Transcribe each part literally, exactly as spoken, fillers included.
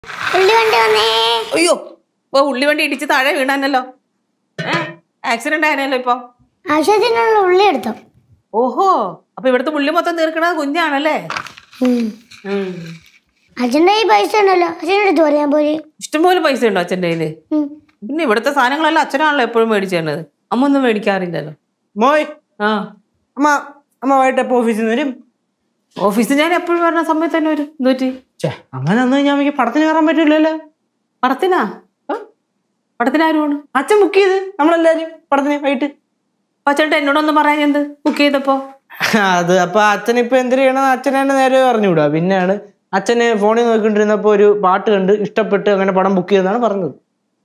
അയ്യോ ഇപ്പൊ ഉള്ളി വണ്ടി ഇടിച്ച് താഴെ വീണാനല്ലോ. ആക്സിഡന്റ് ആയനല്ലോ ഇപ്പൊ. ആവശ്യത്തിനുള്ള ഉള്ളി എടുത്തോ. ഓഹോ അപ്പൊ ഇവിടുത്തെ ഉള്ളി മൊത്തം തീർക്കണത് കുഞ്ഞാണല്ലേ? അച്ഛൻ്റെ കയ്യിൽ പൈസ ഉണ്ടല്ലോ, അച്ഛനെടുത്ത് പറയാൻ പോലെ. ഇഷ്ടംപോലെ പൈസ ഉണ്ടോ അച്ഛൻ്റെ കയ്യില്? പിന്നെ ഇവിടുത്തെ സാധനങ്ങളെല്ലാം അച്ഛനാണല്ലോ എപ്പോഴും മേടിച്ചേണ്ടത്, അമ്മ ഒന്നും മേടിക്കാറില്ലല്ലോ. മോയ് ആ അമ്മ അമ്മ വൈകിട്ട് എപ്പോ ഓഫീസിൽ നിന്ന് വരും? ഓഫീസിൽ ഞാൻ എപ്പോഴും വരുന്ന സമയത്ത് തന്നെ വരും. നൂറ്റി അങ്ങനെ ഒന്നും ഞാൻ എനിക്ക് പടത്തിന് കയറാൻ പറ്റില്ലല്ലോ. പടത്തിനാ? പടത്തിനാരുമാണ്? അച്ഛൻ ബുക്ക് ചെയ്ത് നമ്മളെല്ലാരും പടത്തിന് വൈകിട്ട്. അച്ഛൻ എന്നോടൊന്നും പറയാൻ എന്ത് ബുക്ക് ചെയ്തപ്പോ? അത് അപ്പൊ അച്ഛൻ ഇപ്പൊ എന്ത് ചെയ്യണം അച്ഛൻ തന്നെ നേരെ പറഞ്ഞുകൂടാ. പിന്നെയാണ് അച്ഛന് ഫോണിൽ നോക്കിക്കൊണ്ടിരുന്നപ്പോ ഒരു പാട്ട് കണ്ട് ഇഷ്ടപ്പെട്ട് അങ്ങനെ പടം ബുക്ക് ചെയ്തെന്നാണ് പറഞ്ഞത്.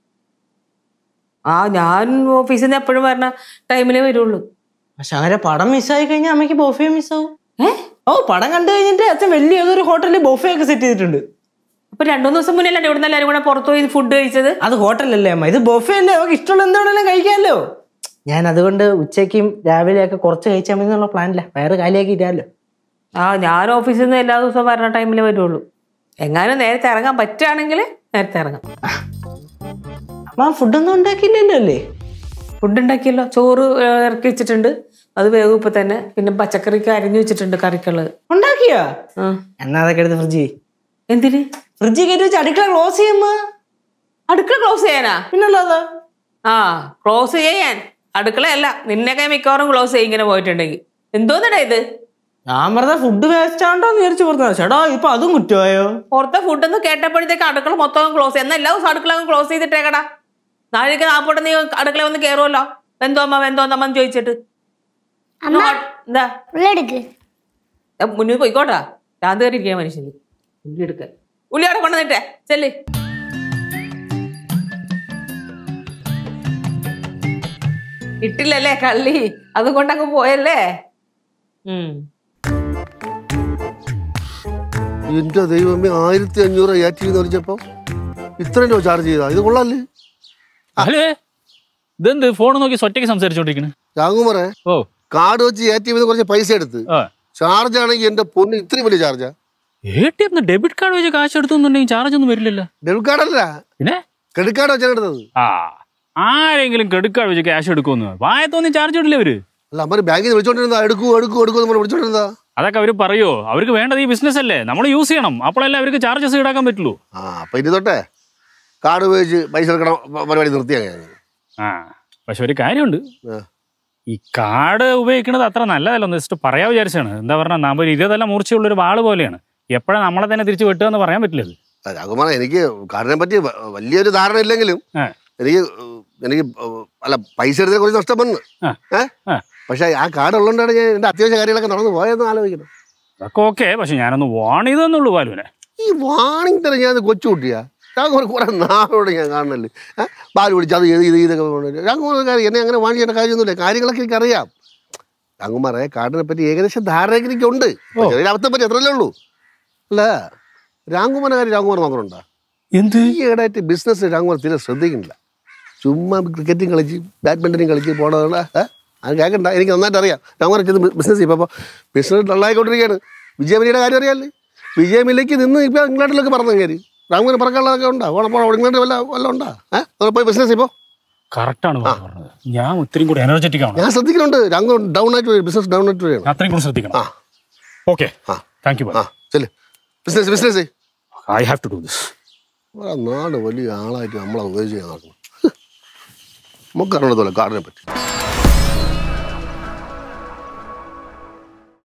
ആ ഞാൻ ഓഫീസിൽ നിന്ന് എപ്പോഴും വരുന്ന ടൈമിലേ വരുള്ളൂ. പക്ഷെ അങ്ങനെ പടം മിസ്സായി കഴിഞ്ഞാൽ അമ്മയ്ക്ക് ബൊഫേ മിസ്സാവും. ഏഹ് ഓ പടം കണ്ടു കഴിഞ്ഞിട്ട് അച്ഛൻ വലിയ ഏതൊരു ഹോട്ടലിൽ ബൊഫേ ഒക്കെ സെറ്റ് ചെയ്തിട്ടുണ്ട്. അപ്പൊ രണ്ടു ദിവസം മുന്നേ അല്ലേ ഇവിടുന്ന് എല്ലാവരും കൂടെ പുറത്തു പോയി ഫുഡ് കഴിച്ചത്? അത് ഹോട്ടലല്ലേ അമ്മ, ഇത് ബൊഫേ അല്ലേ, അവർക്ക് ഇഷ്ടമുള്ള എന്താണെങ്കിലും കഴിക്കാമല്ലോ. ഞാൻ അതുകൊണ്ട് ഉച്ചയ്ക്കും രാവിലെയൊക്കെ കുറച്ച് കഴിച്ചാൽ മതി എന്നുള്ള പ്ലാനില്ല, വയറ് കാലിയാക്കിയിട്ടാലോ. ആ ഞാൻ ഓഫീസിൽ നിന്ന് എല്ലാ ദിവസവും വരുന്ന ടൈമിലേ വരുള്ളൂ. എങ്ങാനും നേരത്തെ ഇറങ്ങാൻ പറ്റുകയാണെങ്കിൽ നേരത്തെ ഇറങ്ങാം. അമ്മ ഫുഡൊന്നും ഉണ്ടാക്കിയില്ലല്ലോ അല്ലേ? ഫുഡ് ഉണ്ടാക്കിയല്ലോ, ചോറ് ഇറക്കി വെച്ചിട്ടുണ്ട്, അത് വേഗം ഇപ്പൊ തന്നെ. പിന്നെ പച്ചക്കറിക്ക് അരിഞ്ഞു വെച്ചിട്ടുണ്ട് കറികള്. ഉണ്ടാക്കിയാ? എന്നാ അതൊക്കെ എടുത്ത് ഫ്രിഡ്ജ്. എന്തിന് ഫ്രിഡ്ജിൽ കയറ്റി വെച്ച് അടുക്കള ക്ലോസ് ചെയ്യുമ്പോ? അടുക്കള ക്ലോസ് ചെയ്യാനാ? പിന്നല്ലാതെ. ആ ക്ലോസ് ചെയ്യാൻ അടുക്കളയല്ല, നിന്നെയൊക്കെ മിക്കവാറും ക്ലോസ് ചെയ്യും ഇങ്ങനെ പോയിട്ടുണ്ടെങ്കിൽ. എന്തോന്നടാ ഇത്? ഞാൻ പറഞ്ഞ ഫുഡ് വേസ്റ്റ് ആണ്ടോന്ന് വിചാരിച്ചു പറഞ്ഞ ചേട്ടാ, ഇപ്പൊ അതും കുറ്റമായോ? പുറത്തെ ഫുഡൊന്ന് കേട്ടപ്പോഴത്തേക്ക് അടുക്കള മൊത്തം ക്ലോസ്. എന്നാ എല്ലാ ദിവസവും അടുക്കള ക്ലോസ് ചെയ്തിട്ടേക്കടാ. നാളേക്ക് നാപ്പോട്ടെ നീ അടുക്കള ഒന്ന് കയറുമല്ലോ. വെന്തോമ്മ വെന്തോന്നമ്മ ചോദിച്ചിട്ട് എന്താ മുന്നിൽ പോയിക്കോട്ടാ. രാത് കയറി ഇരിക്കാൻ മനുഷ്യന് ഉള്ളി എടുക്ക. ഉള്ളി അവിടെ കൊണ്ടുവന്നിട്ടേ ചെല്ല്. ഇട്ടില്ലല്ലേ കള്ളി, അതുകൊണ്ടങ്ങ് പോയല്ലേ. ഉം എന്റെ ദൈവമേ, ആയിരത്തി അഞ്ഞൂറ് ഏറ്റിന്ന് വിളിച്ചപ്പോ ഇത്രയും രൂപ ചാർജ് ചെയ്താ? ഇത് കൊള്ളാല്ലേ? അല്ലേ ഇതെന്ത് ഫോൺ നോക്കി ഒറ്റയ്ക്ക് സംസാരിച്ചോണ്ടിരിക്കണ്? രാഘുമറേ, ഓ കാർഡ് വെച്ച് എ ടി എമ്മിൽ കുറച്ച് പൈസ എടുത്ത് ചാർജ് ആണെങ്കിൽ എന്റെ പൊന്ന് ഇത്രയും വലിയ ചാർജാ. A T M debit card വെച്ച് കാശ് എടുത്തുണ്ടെങ്കിൽ ചാർജ് ഒന്നും വരില്ലല്ലോ. ഡെബിറ്റ് കാർഡ് അല്ല, പിന്നെ ക്രെഡിറ്റ് കാർഡ് വെച്ചാണ് എടുത്തത്. ആ ആരെങ്കിലും ക്രെഡിറ്റ് കാർഡ് വെച്ച് ക്യാഷ് എടുക്കുമെന്ന് വായത്തൊന്നും ചാർജ് ഇടില്ല അവര്. അല്ല അമ്മ ബാങ്കിൽ വിളിച്ചോണ്ടിരുന്ന എടുക്കൂ എടുക്കൂ എടുക്കൂ നമ്മൾ വിളിച്ചോണ്ടിരുന്നതാ. അതൊക്കെ അവര് പറയോ? അവർക്ക് വേണ്ടത് ഈ ബിസിനസ് അല്ലേ, നമ്മൾ യൂസ് ചെയ്യണം, അപ്പോഴല്ലേ അവർക്ക് ചാർജസ് ഈടാക്കാൻ പറ്റുള്ളൂ. ആ അപ്പൊ ഇനി തൊട്ടേ കാർഡ് ഉപയോഗിച്ച് പൈസ എടുക്കണം പരിപാടി നിർത്തിയാ. ആ പക്ഷെ ഒരു കാര്യമുണ്ട്, ഈ കാർഡ് ഉപയോഗിക്കുന്നത് അത്ര നല്ലതല്ല. ഒന്ന് ജസ്റ്റ് പറയാൻ വിചാരിച്ചാണ്. എന്താ പറഞ്ഞാൽ നമ്മൾ ഇരുപതെല്ലാം മൂർച്ചയുള്ളൊരു വാള് പോലെയാണ്, എപ്പോഴാണ് നമ്മളെ തന്നെ തിരിച്ചു വെട്ടുക എന്ന് പറയാൻ പറ്റില്ല. രാഘുമാറ, എനിക്ക് കാർഡിനെ പറ്റി വലിയൊരു ധാരണ ഇല്ലെങ്കിലും എനിക്ക് എനിക്ക് അല്ല പൈസ എടുത്തതിനെ കുറിച്ച് നഷ്ടം വന്നു. ഏഹ് പക്ഷെ ആ കാർഡ് ഉള്ളതുകൊണ്ടാണ് ഞാൻ എന്റെ അത്യാവശ്യ കാര്യങ്ങളൊക്കെ നടന്നു പോയെന്ന് ആലോചിക്കണം. അതൊക്കെ ഓക്കെ, പക്ഷെ ഞാനൊന്ന് വാൺ ചെയ്തെന്നുള്ളൂ ബാലുവിനെ. ഈ വാണിംഗ് തന്നെ ഞാൻ കൊച്ചുകുട്ടിയാ. രാഘുമാർ കുറെ നാളോട് ഞാൻ കാണണല്ലേ. ഏഹ് ബാലു വിളിച്ച് അത് ഇത് ഇത് ഇതൊക്കെ രാഘുമാർ കാര്യം എന്നെ അങ്ങനെ വാൺ ചെയ്യേണ്ട കാര്യമൊന്നുമില്ല, കാര്യങ്ങളൊക്കെ എനിക്കറിയാം. രാഘുമാറെ, കാർഡിനെ പറ്റി ഏകദേശം ധാരണയൊക്കെ എനിക്കുണ്ട്, അവത്തെ പറ്റി എത്രയല്ലേ ഉള്ളൂ. അല്ല രാഘുമാറിന്റെ കാര്യം രാഘുമാർ നോക്കണുണ്ടോ? എന്ത് ഈ ഇടയായിട്ട് ബിസിനസ് രാഘുമാർ തീരെ ശ്രദ്ധിക്കുന്നില്ല. ചുമ്മാ ക്രിക്കറ്റും കളിച്ച് ബാഡ്മിൻ്റനും കളിച്ച് പോണതാണ്. അത് കേൾക്കണ്ട, എനിക്ക് നന്നായിട്ട് അറിയാം. രാഘുമാർ ചെയ്ത് ബിസിനസ് ഇപ്പോൾ ബിസിനസ് ഡള്ളായിക്കൊണ്ടിരിക്കുകയാണ്. വിജയമില്ലിയുടെ കാര്യം അറിയാമല്ലേ? വിജയമില്ലിക്ക് നിന്ന് ഇപ്പോൾ ഇംഗ്ലണ്ടിലൊക്കെ പറഞ്ഞു കയറി. രാഘുമാർ പറക്കാനുള്ളതൊക്കെ ഉണ്ടാ ഓണപ്പോ ഇംഗ്ലണ്ട് വല്ല വല്ല ഉണ്ടാ? ഏഹ് പോയി ബിസിനസ് ഇപ്പോൾ കറക്റ്റാണ്. ഞാൻ ഒത്തിരി കൂടി എനർജറ്റിക് ആണ്. ഞാൻ ശ്രദ്ധിക്കുന്നുണ്ട്. രാഘുമാർ ഡൗൺ ആയിട്ട് വരും, ബിസിനസ് ഡൗൺ ആയിട്ട് വരികയാണ്. അത്രയും കൂടി ശ്രദ്ധിക്കണം. ആ ഓക്കെ, ആ താങ്ക് യു. ആ ചെല് business business I have to do this. നാട് വലിയ ആളായിട്ട് നമ്മളെ ഉപയോഗിച്ച് ഞാൻ നടക്കണം. നമുക്കറിയണതല്ലേ കാർഡിനെ പറ്റി.